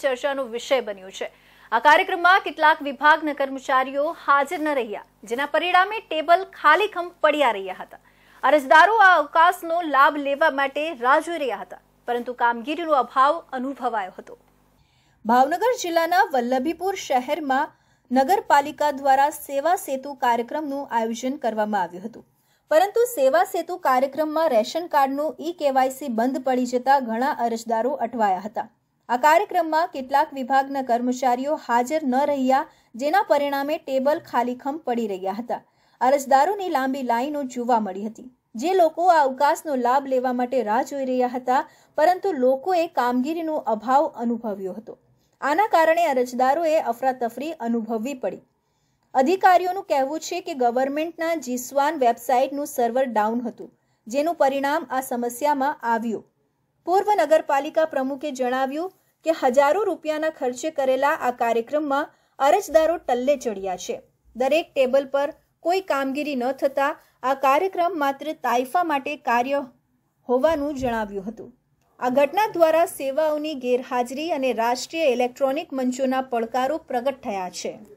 ચર્ચાનો વિષય બન્યું છે। આ કાર્યક્રમમાં કેટલાક વિભાગના કર્મચારીઓ હાજર ન રહ્યા, જેના પરિણામે ટેબલ ખાલીખમ પડ્યા રહ્યા હતા। અરજદારો આ અવકાશનો લાભ લેવા માટે રાહ જોઈ રહ્યા હતા, પરંતુ કામગીરીનો અભાવ અનુભવાયો હતો। ભાવનગર જિલ્લાના વલ્લભીપુર શહેરમાં નગરપાલિકા દ્વારા સેવા સેતુ કાર્યક્રમનું આયોજન કરવામાં આવ્યું હતું, પરંતુ સેવા સેતુ કાર્યક્રમમાં રેશન કાર્ડનું ઈ-કેવાયસી બંધ પડી જતા ઘણા અરજદારો અટવાયા હતા। આ કાર્યક્રમમાં કેટલાક વિભાગના કર્મચારીઓ હાજર ન રહ્યા, જેના પરિણામે ટેબલ ખાલીખમ પડી રહ્યા હતા। અરજદારોની લાંબી લાઈનો જોવા મળી હતી, જે લોકો આ અવકાશનો લાભ લેવા માટે રાહ જોઈ રહ્યા હતા, પરંતુ લોકોએ કામગીરીનો અભાવ અનુભવ્યો હતો। આના કારણે અરજદારોએ અફરાતફરી અનુભવવી પડી। અધિકારીઓનું કહેવું છે કે ગવર્મેન્ટના જીસ્વાન વેબસાઇટનું સર્વર ડાઉન હતું, જેનું પરિણામ આ સમસ્યામાં આવ્યું। પૂર્વ નગરપાલિકા પ્રમુખે જણાવ્યું કે હજારો રૂપિયાના ખર્ચે કરેલા આ કાર્યક્રમમાં અરજદારો ટલ્લે ચડ્યા છે। દરેક ટેબલ પર કોઈ કામગીરી ન થતાં આ કાર્યક્રમ માત્ર તાઇફા માટે કાર્ય હોવાનું જણાવ્યું હતું। આ ઘટના દ્વારા સેવાઓની ગેરહાજરી અને રાષ્ટ્રીય ઇલેક્ટ્રોનિક મંચોના પડકારો પ્રગટ થયા છે।